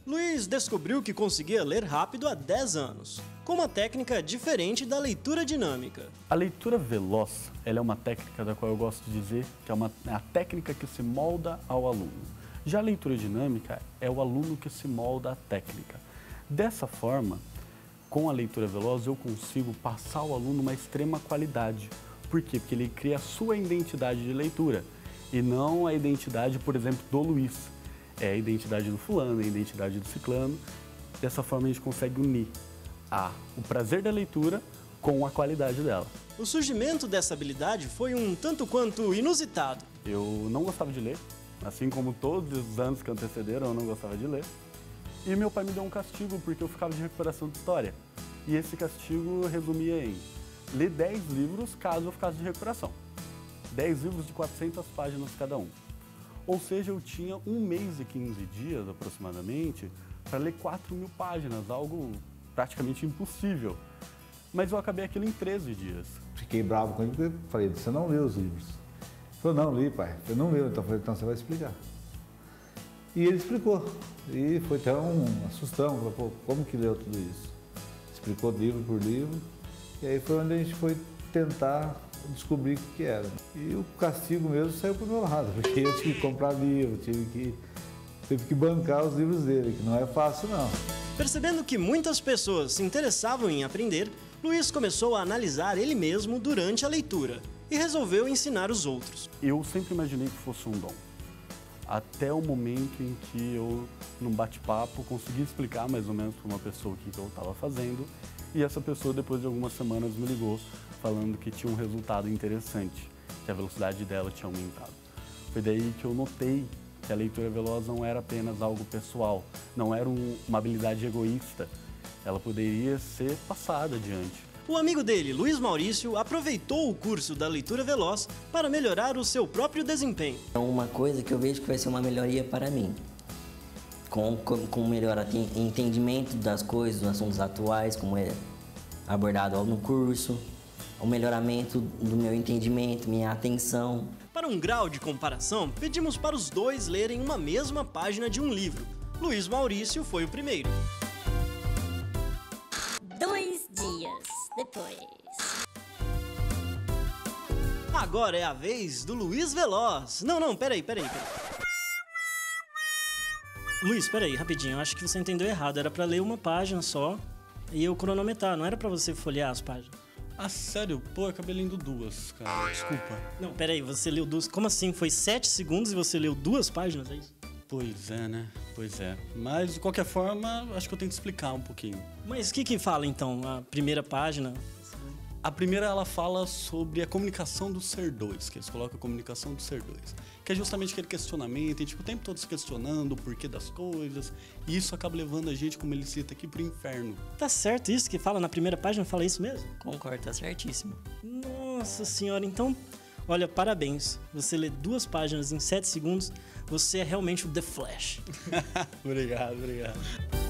Luiz descobriu que conseguia ler rápido há 10 anos, com uma técnica diferente da leitura dinâmica. A leitura veloz, ela é uma técnica da qual eu gosto de dizer que é a técnica que se molda ao aluno. Já a leitura dinâmica é o aluno que se molda à técnica. Dessa forma, com a leitura veloz eu consigo passar ao aluno uma extrema qualidade. Por quê? Porque ele cria a sua identidade de leitura e não a identidade, por exemplo, do Luiz. É a identidade do fulano, é a identidade do ciclano. Dessa forma a gente consegue unir o prazer da leitura com a qualidade dela. O surgimento dessa habilidade foi um tanto quanto inusitado. Eu não gostava de ler, assim como todos os anos que antecederam eu não gostava de ler. E meu pai me deu um castigo porque eu ficava de recuperação de história. E esse castigo resumia em ler 10 livros caso eu ficasse de recuperação. 10 livros de 400 páginas cada um. Ou seja, eu tinha 1 mês e 15 dias, aproximadamente, para ler 4.000 páginas, algo praticamente impossível. Mas eu acabei aquilo em 13 dias. Fiquei bravo com ele porque eu falei, você não leu os livros. Ele falou, não, li, pai. Eu não leu, então eu falei, então você vai explicar. E ele explicou. E foi até um assustão, falou, pô, como que leu tudo isso? Explicou livro por livro. E aí foi onde a gente foi tentar descobrir o que era. E o castigo mesmo saiu pro meu lado, porque eu tive que comprar livro, tive que bancar os livros dele, que não é fácil não. Percebendo que muitas pessoas se interessavam em aprender, Luiz começou a analisar ele mesmo durante a leitura e resolveu ensinar os outros. Eu sempre imaginei que fosse um dom. Até o momento em que eu, num bate-papo, consegui explicar mais ou menos para uma pessoa o que eu estava fazendo e essa pessoa, depois de algumas semanas, me ligou falando que tinha um resultado interessante, que a velocidade dela tinha aumentado. Foi daí que eu notei que a leitura veloz não era apenas algo pessoal, não era uma habilidade egoísta, ela poderia ser passada adiante. O amigo dele, Luiz Maurício, aproveitou o curso da leitura veloz para melhorar o seu próprio desempenho. É uma coisa que eu vejo que vai ser uma melhoria para mim, com melhor entendimento das coisas, dos assuntos atuais, como é abordado no curso, o melhoramento do meu entendimento, minha atenção. Para um grau de comparação, pedimos para os dois lerem uma mesma página de um livro. Luiz Maurício foi o primeiro. 2 dias depois. Agora é a vez do Luiz Veloz. Não, peraí. Luiz, peraí, rapidinho, eu acho que você entendeu errado. Era pra ler uma página só e eu cronometrar, não era pra você folhear as páginas. Ah, sério? Pô, eu acabei lendo 2, cara. Desculpa. Não, peraí, você leu 2. Como assim? Foi 7 segundos e você leu 2 páginas, é isso? Pois é, né? Pois é. Mas, de qualquer forma, acho que eu tenho que explicar um pouquinho. Mas o que fala, então, a primeira página? A primeira, ela fala sobre a comunicação do ser dois, que eles colocam a comunicação do ser dois. Que é justamente aquele questionamento, e tipo, o tempo todo se questionando o porquê das coisas. E isso acaba levando a gente, como ele cita aqui, pro inferno. Tá certo isso que fala na primeira página? Fala isso mesmo? Concordo, tá certíssimo. Nossa senhora, então... Olha, parabéns. Você lê 2 páginas em 7 segundos, você é realmente o The Flash. Obrigado.